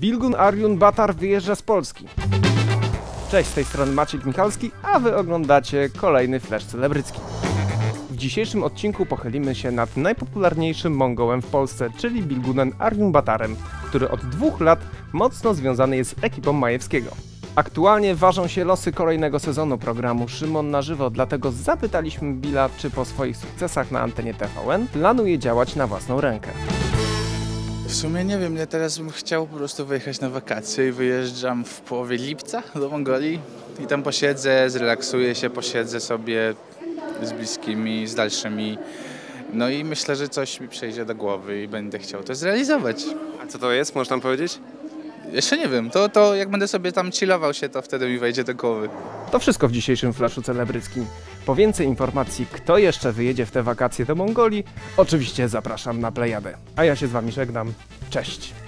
Bilgun Arjun Batar wyjeżdża z Polski. Cześć, z tej strony Maciek Michalski, a wy oglądacie kolejny Flash celebrycki. W dzisiejszym odcinku pochylimy się nad najpopularniejszym Mongołem w Polsce, czyli Bilgunem Arjun Batarem, który od 2 lat mocno związany jest z ekipą Majewskiego. Aktualnie ważą się losy kolejnego sezonu programu Szymon na żywo, dlatego zapytaliśmy Billa, czy po swoich sukcesach na antenie TVN planuje działać na własną rękę. W sumie nie wiem, ja teraz bym chciał po prostu wyjechać na wakacje i wyjeżdżam w połowie lipca do Mongolii i tam posiedzę, zrelaksuję się, posiedzę sobie z bliskimi, z dalszymi. No i myślę, że coś mi przejdzie do głowy i będę chciał to zrealizować. A co to jest, można powiedzieć? Jeszcze nie wiem, to jak będę sobie tam chillował się, to wtedy mi wejdzie do głowy. To wszystko w dzisiejszym Flashu celebryckim. Po więcej informacji, kto jeszcze wyjedzie w te wakacje do Mongolii, oczywiście zapraszam na Plejadę. A ja się z wami żegnam. Cześć!